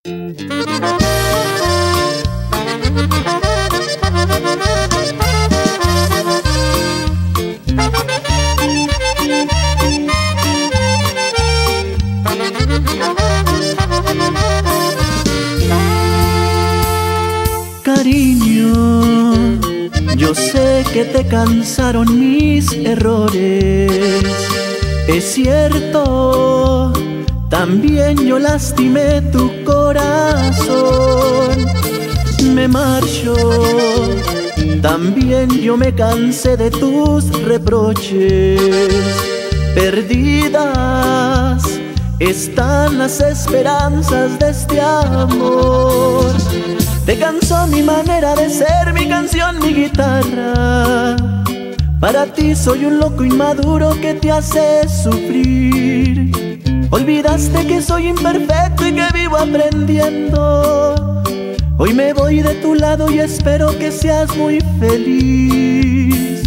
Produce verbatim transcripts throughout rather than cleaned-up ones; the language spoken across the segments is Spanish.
Cariño, yo sé que te cansaron mis errores. Es cierto, también yo lastimé tu corazón. Me marcho, también yo me cansé de tus reproches. Perdidas están las esperanzas de este amor. Te cansó mi manera de ser, mi canción, mi guitarra. Para ti soy un loco inmaduro que te hace sufrir. Olvidaste que soy imperfecto y que vivo aprendiendo. Hoy me voy de tu lado y espero que seas muy feliz.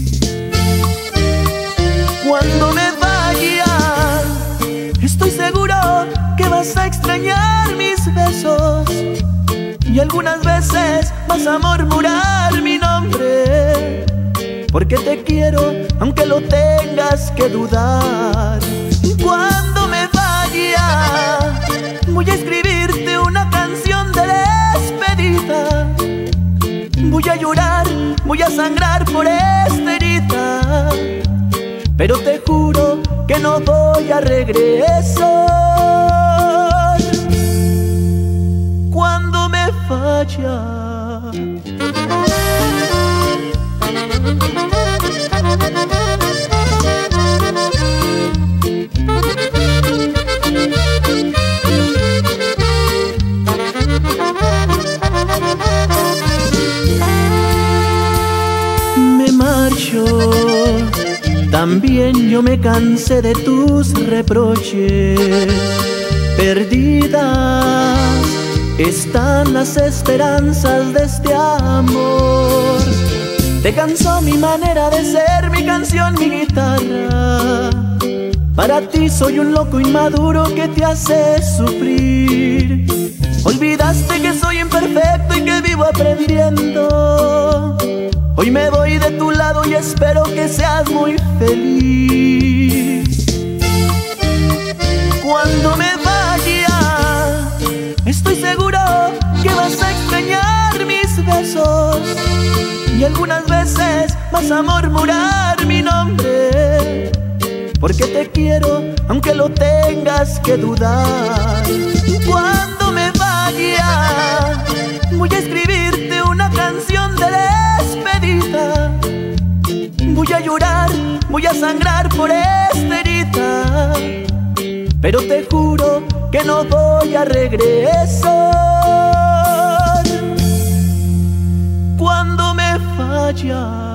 Cuando me vaya, estoy seguro que vas a extrañar mis besos. Y algunas veces vas a murmurar mi nombre, porque te quiero aunque lo tengas que dudar. Cuando me vaya, voy a escribirte una canción de despedida. Voy a llorar, voy a sangrar por esta herida, pero te juro que no voy a regresar. Cuando me falla, me marcho, también yo me cansé de tus reproches. Perdidas están las esperanzas de este amor. Te cansó mi manera de ser, mi canción, mi guitarra. Para ti soy un loco inmaduro que te hace sufrir. Olvidaste que soy imperfecto y que vivo aprendiendo. Hoy me voy de tu lado y espero que seas muy feliz. Cuando me vaya, estoy seguro que vas a extrañar mis besos. Y algunas veces vas a murmurar mi nombre, porque te quiero aunque lo tengas que dudar. Cuando me vaya, voy a escribirte una canción de despedida. Voy a llorar, voy a sangrar por esta herida, pero te juro que no voy a regresar. Cuando me falla,